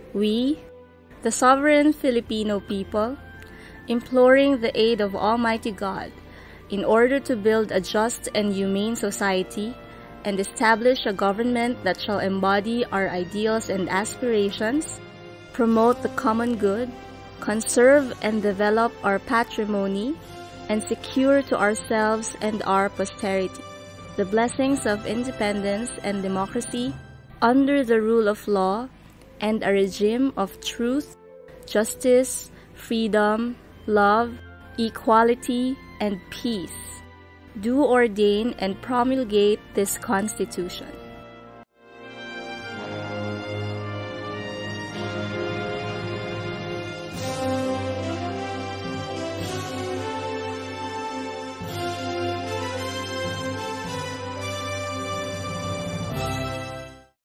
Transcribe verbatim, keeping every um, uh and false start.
We, the sovereign Filipino people, imploring the aid of Almighty God in order to build a just and humane society and establish a government that shall embody our ideals and aspirations, promote the common good, conserve and develop our patrimony, and secure to ourselves and our posterity the blessings of independence and democracy under the rule of law and a regime of truth, justice, freedom, love, equality, and peace, do ordain and promulgate this Constitution.